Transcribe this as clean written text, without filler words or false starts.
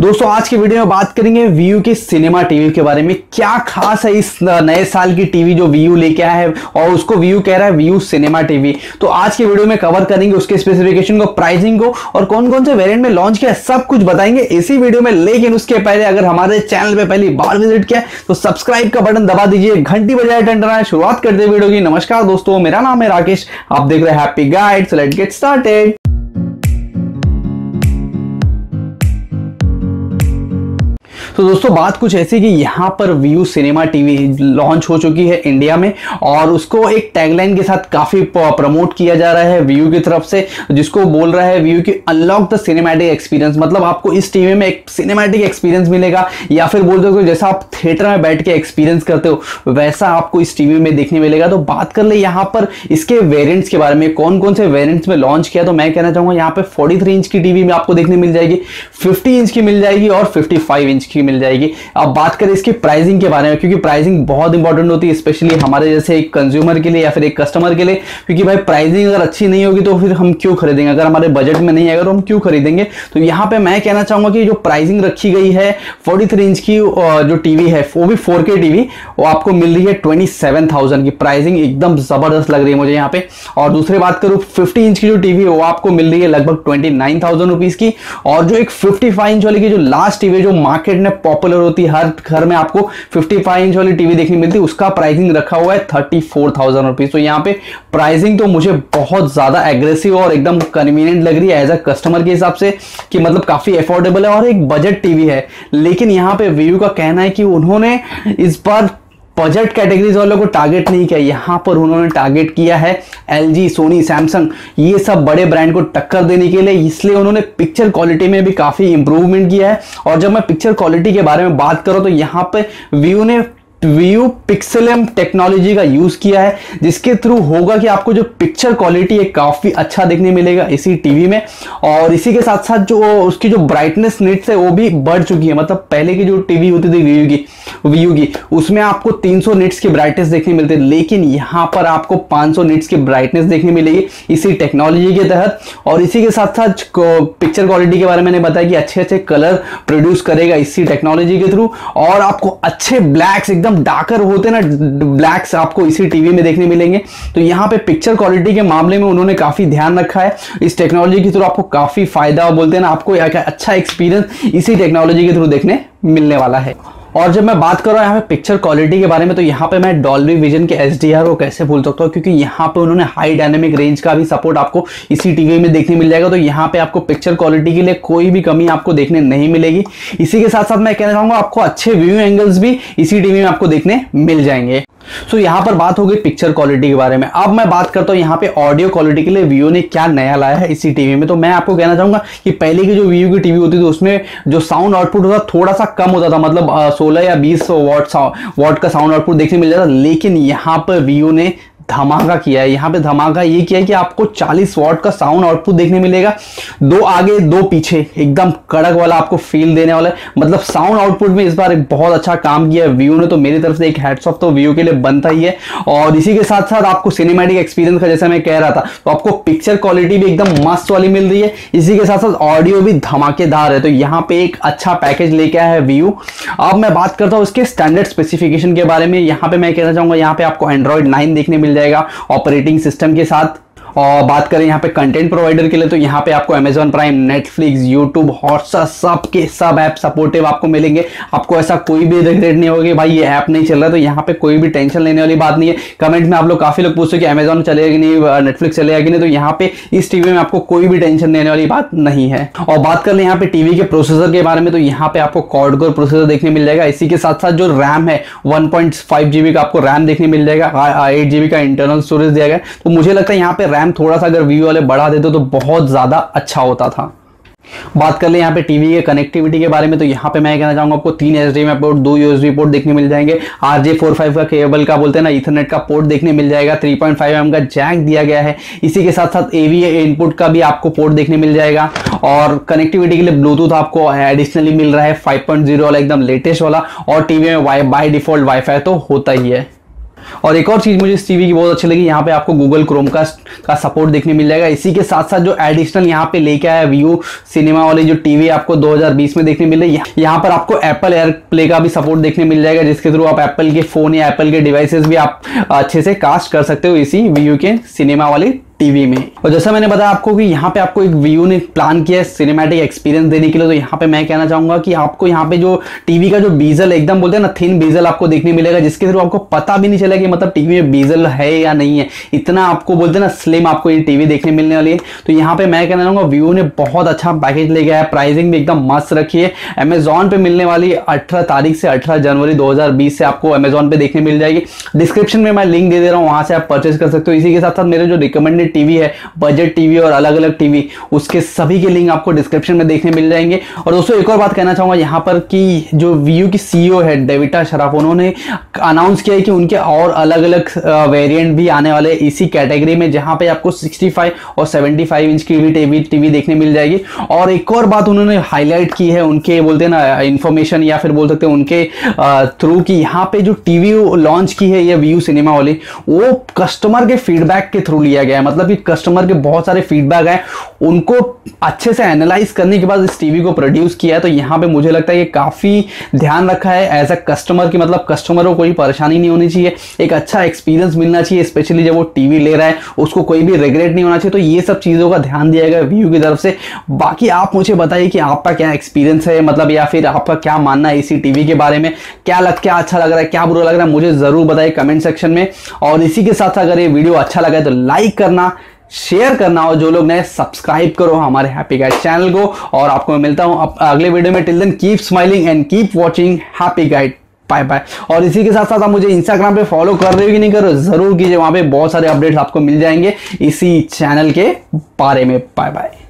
दोस्तों आज की वीडियो में बात करेंगे वीयू की सिनेमा टीवी के बारे में। क्या खास है इस नए साल की टीवी जो वीयू लेके आया है और उसको वीयू कह रहा है वीयू सिनेमा टीवी। तो आज की वीडियो में कवर करेंगे उसके स्पेसिफिकेशन को, प्राइसिंग को और कौन कौन से वेरिएंट में लॉन्च किया है, सब कुछ बताएंगे इसी वीडियो में। लेकिन उसके पहले अगर हमारे चैनल पे पहली बार विजिट किया तो सब्सक्राइब का बटन दबा दीजिए, घंटी बजाए टंटना। शुरुआत करते हैं वीडियो की। नमस्कार दोस्तों, मेरा नाम है राकेश, आप देख रहे हैं happy guide. So let's get started. तो दोस्तों बात कुछ ऐसी कि यहाँ पर वीयू सिनेमा टीवी लॉन्च हो चुकी है इंडिया में और उसको एक टैगलाइन के साथ काफी प्रमोट किया जा रहा है वीयू की तरफ से, जिसको बोल रहा है वीयू की अनलॉक द सिनेमैटिक एक्सपीरियंस। मतलब आपको इस टीवी में एक सिनेमैटिक एक्सपीरियंस मिलेगा, या फिर बोल सकते हो जैसा आप थिएटर में बैठ के एक्सपीरियंस करते हो वैसा आपको इस टीवी में देखने मिलेगा। तो बात कर ले यहाँ पर इसके वेरिएंट्स के बारे में, कौन कौन से वेरिएंट्स में लॉन्च किया। तो मैं कहना चाहूंगा यहाँ पे 43 इंच की टीवी में आपको देखने मिल जाएगी, 50 इंच की मिल जाएगी और 55 इंच की मिल जाएगी। अब बात करें इसकी प्राइसिंग के बारे में, क्योंकि प्राइसिंग बहुत इंपॉर्टेंट होती है स्पेशली हमारे जैसे एक कंज्यूमर के लिए या फिर एक कस्टमर के लिए। क्योंकि भाई प्राइसिंग अगर अच्छी नहीं होगी तो फिर हम क्यों खरीदेंगे, अगर हमारे बजट में नहीं आएगा तो हम क्यों खरीदेंगे। तो यहाँ पे मैं कहना चाहूंगा कि जो प्राइसिंग रखी गई है 43 इंच की जो टीवी है वो भी 4K टीवी, वो आपको मिल रही है 27,000 की। प्राइसिंग एकदम जबरदस्त लग रही है मुझे यहाँ पे। और दूसरी बात करूँ 50 इंच की जो टीवी है वो आपको मिल रही है लगभग 29,000 रुपीज की। और जो एक 55 इंच वाली की जो लास्ट टीवी जो मार्केट में पॉपुलर होती है, हर घर में आपको 55 इंच वाली टीवी देखने मिलती है, उसका प्राइसिंग रखा हुआ है 34,000 रुपीज। तो यहाँ पे प्राइसिंग तो मुझे बहुत ज्यादा एग्रेसिव और एकदम कन्वीनियंट लग रही है एज अ कस्टमर के हिसाब से, कि मतलब काफी अफोर्डेबल है और एक बजट टीवी है। लेकिन यहाँ पे वीयू का कहना है कि उन्होंने इस बार बजट कैटेगरीज वालों को टारगेट नहीं किया, यहाँ पर उन्होंने टारगेट किया है LG, सोनी, सैमसंग, ये सब बड़े ब्रांड को टक्कर देने के लिए। इसलिए उन्होंने पिक्चर क्वालिटी में भी काफी इंप्रूवमेंट किया है। और जब मैं पिक्चर क्वालिटी के बारे में बात करूं तो यहाँ पे वीयू पिक्सेलियम टेक्नोलॉजी का यूज किया है, जिसके थ्रू होगा कि आपको जो पिक्चर क्वालिटी है काफी अच्छा देखने मिलेगा इसी टीवी में। और इसी के साथ साथ जो उसकी जो ब्राइटनेस निट्स है वो भी बढ़ चुकी है। मतलब पहले की जो टीवी होती थी वीयू की उसमें आपको 300 निट्स की ब्राइटनेस देखने मिलती, लेकिन यहाँ पर आपको 500 निट्स की ब्राइटनेस देखने मिलेगी इसी टेक्नोलॉजी के तहत। और इसी के साथ साथ पिक्चर क्वालिटी के बारे में मैंने बताया कि अच्छे अच्छे कलर प्रोड्यूस करेगा इसी टेक्नोलॉजी के थ्रू। और आपको अच्छे ब्लैक्स, एकदम डार्कर होते ना ब्लैक्स, आपको इसी टीवी में देखने मिलेंगे। तो यहाँ पे पिक्चर क्वालिटी के मामले में उन्होंने काफी ध्यान रखा है। इस टेक्नोलॉजी के थ्रू आपको काफी फायदा, बोलते हैं ना, आपको अच्छा एक्सपीरियंस इसी टेक्नोलॉजी के थ्रू देखने मिलने वाला है। और जब मैं बात कर रहा हूं यहाँ पे पिक्चर क्वालिटी के बारे में, तो यहाँ पे मैं डॉल्बी विजन के HDR को कैसे भूल सकता हूँ, क्योंकि यहाँ पे उन्होंने हाई डायनेमिक रेंज का भी सपोर्ट आपको इसी टीवी में देखने मिल जाएगा। तो यहाँ पे आपको पिक्चर क्वालिटी के लिए कोई भी कमी आपको देखने नहीं मिलेगी। इसी के साथ साथ मैं कहना चाहूंगा आपको अच्छे व्यू एंगल्स भी इसी टीवी में आपको देखने मिल जाएंगे। सो यहाँ पर बात हो गई पिक्चर क्वालिटी के बारे में। अब मैं बात करता हूँ यहाँ पे ऑडियो क्वालिटी के लिए वीयू ने क्या नया लाया है इसी टीवी में। तो मैं आपको कहना चाहूंगा कि पहले की जो वीयू की टीवी होती थी उसमें जो साउंड आउटपुट होता थोड़ा सा कम होता था, मतलब 16 या 20 वॉट का साउंड आउटपुट देखने मिल जाता। लेकिन यहाँ पर वीयू ने धमाका किया है। यहाँ पे धमाका ये किया है कि आपको 40 वॉट का साउंड आउटपुट देखने मिलेगा, 2 आगे 2 पीछे, एकदम कड़क वाला आपको फील देने वाला है। मतलब साउंड आउटपुट में इस बार एक बहुत अच्छा काम किया है वीयू ने। तो मेरी तरफ से एक हैट्स ऑफ तो वीयू के लिए बनता ही है। और इसी के साथ साथ आपको सिनेमैटिक एक्सपीरियंस का, जैसा मैं कह रहा था, तो आपको पिक्चर क्वालिटी भी एकदम मस्त वाली मिल रही है। इसी के साथ साथ ऑडियो भी धमाकेदार है। तो यहाँ पे एक अच्छा पैकेज लेके आया है वीयू। अब मैं बात करता हूँ इसके स्टैंडर्ड स्पेसिफिकेशन के बारे में। यहाँ पे मैं कहना चाहूंगा यहाँ पे आपको Android 9 देखने मिल जाएगा ऑपरेटिंग सिस्टम के साथ। और बात करें यहाँ पे कंटेंट प्रोवाइडर के लिए, तो यहाँ पे आपको Amazon prime, Netflix, YouTube, Hotstar, सब के सब ऐप सपोर्टिव आपको मिलेंगे। आपको ऐसा कोई भी रिग्रेट नहीं होगा कि भाई ये ऐप नहीं चल रहा। तो यहाँ पे कोई भी टेंशन लेने वाली बात नहीं है। कमेंट में आप लोग काफी लोग पूछते कि Amazon चलेगा कि नहीं, नेटफ्लिक्स चलेगा कि नहीं। तो यहाँ पे इस टीवी में आपको कोई भी टेंशन लेने वाली बात नहीं है। और बात कर ले यहाँ पे टीवी के प्रोसेसर के बारे में, तो यहाँ पे आपको क्वाड कोर प्रोसेसर देखने मिल जाएगा। इसी के साथ साथ जो रैम है 1.5 GB का आपको रैम देखने मिल जाएगा, 8 GB का इंटरनल स्टोरेज दिया गया। तो मुझे लगता है यहाँ पे रैम थोड़ा सा अगर वीयू वाले बढ़ा देते तो बहुत ज्यादा अच्छा होता था। बात कर ले यहाँ पे टीवी के कनेक्टिविटी के बारे में, तो यहाँ पे मैं कहना चाहूंगा आपको 3 HDMI पोर्ट, 2 USB पोर्ट देखने मिल जाएंगे। RJ45 का केबल का, बोलते हैं ना, ईथरनेट का पोर्ट देखने मिल जाएगा। 3.5mm का जैक दिया गया है। इसी के साथ साथ AV इनपुट का भी आपको पोर्ट देखने मिल जाएगा। और कनेक्टिविटी के लिए ब्लूटूथ आपको एडिशनली मिल रहा है 5.0 वाला, एकदम लेटेस्ट वाला। और टीवी में बाय डिफॉल्ट वाईफाई तो होता ही है। और एक और चीज मुझे इस टीवी की बहुत अच्छी लगी, यहाँ पे आपको गूगल क्रोमकास्ट का सपोर्ट देखने मिल जाएगा। इसी के साथ साथ जो एडिशनल यहाँ पे लेके आया व्यू सिनेमा वाली जो टीवी आपको 2020 में देखने मिल रही है, यहाँ पर आपको एप्पल एयर प्ले का भी सपोर्ट देखने मिल जाएगा, जिसके थ्रू आप एप्पल के फोन या एप्पल के डिवाइसेस भी आप अच्छे से कास्ट कर सकते हो इसी व्यू के सिनेमा वाली टीवी में। और जैसा मैंने बताया आपको कि यहाँ पे आपको एक व्यू ने प्लान किया है सिनेमैटिक एक्सपीरियंस देने के लिए, तो यहाँ पे मैं कहना चाहूंगा कि आपको यहाँ पे जो टीवी का जो बीजल एकदम बोलते हैं ना थिन बीजल आपको देखने मिलेगा, जिसके थ्रू आपको पता भी नहीं चलेगा कि मतलब टीवी में बीजल है या नहीं है। इतना आपको बोलते हैं ना स्लिम आपको ये टीवी देखने मिलने वाली है। तो यहाँ पे मैं कहना चाहूंगा व्यू ने बहुत अच्छा पैकेज ले गया है, प्राइसिंग भी एकदम मस्त रखी है। अमेजॉन पे मिलने वाली 18 तारीख से 18 जनवरी 2020 से आपको अमेजॉन पे देखने मिल जाएगी। डिस्क्रिप्शन में मैं लिंक दे दे रहा हूँ, वहां से आप परचेज कर सकते हो। इसी के साथ साथ मेरे जो रिकमेंडेड टीवी है, बजट टीवी और अलग अलग टीवी, उसके सभी के लिंक आपको डिस्क्रिप्शन में देखने मिल जाएंगे। और दोस्तों एक और बात कहना चाहूंगा यहाँ पर कि जो व्यू की सीईओ है डेविटा शराफ, उन्होंने अनाउंस किया है कि उनके और अलग अलग वेरिएंट भी आने वाले इसी कैटेगरी में, जहां पे आपको 65 और 75 इंच की भी टीवी देखने मिल जाएगी। और एक और बात उन्होंने हाईलाइट की है उनके बोलते हैं ना इंफॉर्मेशन या फिर बोल सकते हैं उनके थ्रू कि यहाँ पे जो टीवी लॉन्च की है ये व्यू सिनेमा वाली, वो कस्टमर के फीडबैक के थ्रू लिया गया है। मतलब कि कस्टमर के बहुत सारे फीडबैक हैं, उनको अच्छे से एनालाइज करने के बाद इस टीवी को प्रोड्यूस किया है। तो यहाँ पे मुझे लगता है कि काफी ध्यान रखा है एज अ कस्टमर की, मतलब कस्टमर को कोई परेशानी नहीं होनी चाहिए, एक अच्छा एक्सपीरियंस मिलना चाहिए, स्पेशली जब वो टीवी ले रहा है उसको कोई भी रिग्रेट नहीं होना चाहिए। तो ये सब चीजों का ध्यान दिया गया व्यू की तरफ से। बाकी आप मुझे बताइए कि आपका क्या एक्सपीरियंस है, मतलब या फिर आपका क्या मानना है इसी टीवी के बारे में, क्या अच्छा लग रहा है, क्या बुरा लग रहा है, मुझे जरूर बताइए कमेंट सेक्शन में। और इसी के साथ अगर ये वीडियो अच्छा लगा है तो लाइक करना, शेयर करना, और जो लोग नए सब्सक्राइब करो हमारे हैप्पी गाइड चैनल को। और आपको मैं मिलता हूं अगले वीडियो में। Till then keep smiling and keep watching happy guide. Bye bye. और इसी के साथ साथ आप मुझे इंस्टाग्राम पे फॉलो कर रहे हो कि नहीं कर रहे हो, जरूर कीजिए, वहां पे बहुत सारे अपडेट्स आपको मिल जाएंगे इसी चैनल के बारे में। Bye bye.